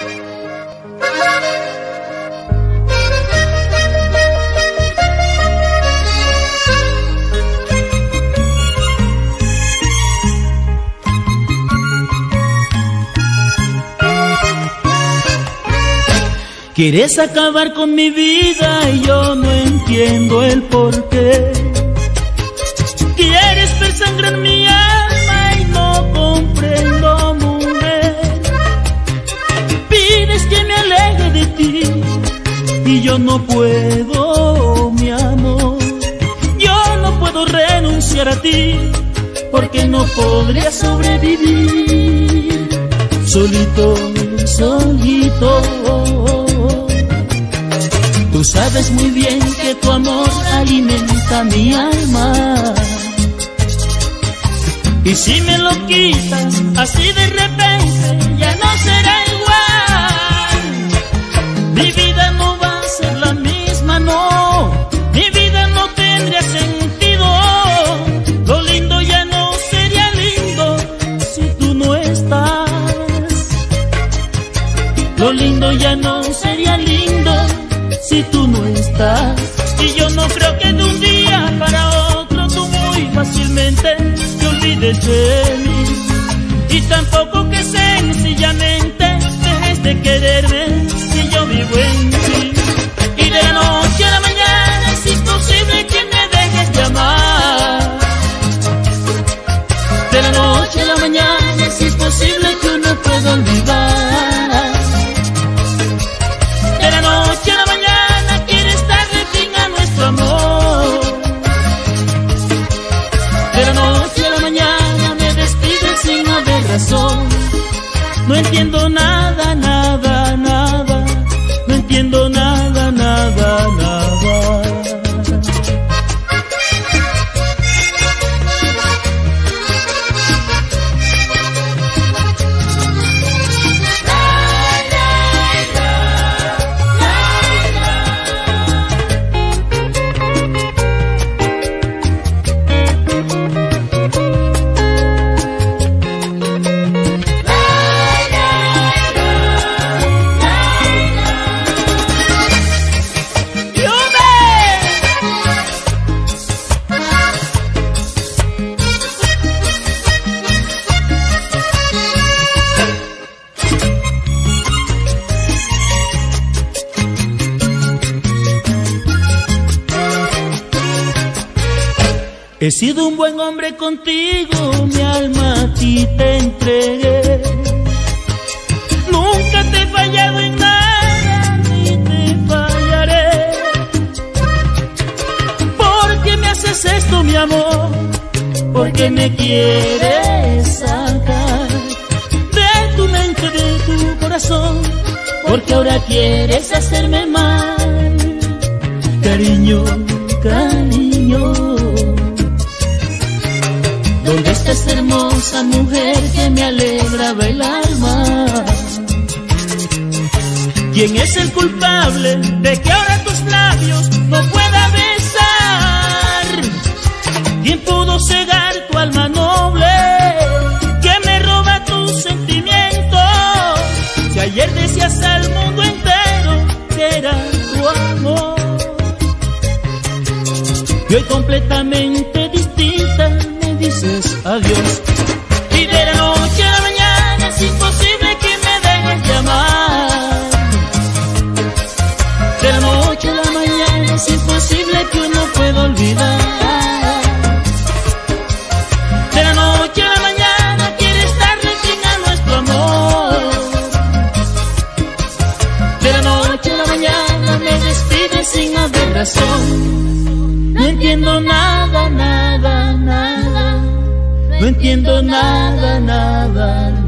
Quieres acabar con mi vida y yo no entiendo el porqué. Quieres desangrar mi alma y no comprendo, mujer. Pides que me aleje de ti y yo no puedo, mi amor. Yo no puedo renunciar a ti porque no podría sobrevivir solito, solito. Tú sabes muy bien que tu amor alimenta mi alma. Y si me lo quitas así de repente, ya no será igual. Mi vida no va a ser la misma, no. Mi vida no tendría sentido. Lo lindo ya no sería lindo si tú no estás. Lo lindo ya no sería lindo si tú no estás. Y yo no creo que de un día para otro tú muy fácilmente te olvides de mí. Y tampoco que sencillamente dejes de quererme si yo vivo en ti. Y de la noche a la mañana es imposible que me dejes de amar. De la noche a la mañana es imposible que uno pueda olvidar. De la noche a la mañana amor. De la noche a la mañana me despides sin haber razón. No entiendo nada, nada, nada. No entiendo nada, nada, nada. He sido un buen hombre contigo, mi alma a ti te entregué. Nunca te he fallado en nada, ni te fallaré. ¿Por qué me haces esto, mi amor? ¿Por qué me quieres sacar de tu mente, de tu corazón? Porque ahora quieres hacerme mal. Cariño, cariño, ¿dónde está esta hermosa mujer que me alegraba el alma? ¿Quién es el culpable de que ahora tus labios no pueda besar? ¿Quién pudo cegar tu alma noble que me roba tus sentimientos? Si ayer decías al mundo entero que era tu amor, y hoy completamente distinta dices adiós. Y de la noche a la mañana es imposible que me dejes de amar. De la noche a la mañana es imposible que uno pueda olvidar. De la noche a la mañana quieres darle fin a nuestro amor. De la noche a la mañana me despides sin haber razón. No entiendo nada, nada, nada. No entiendo nada, nada, nada.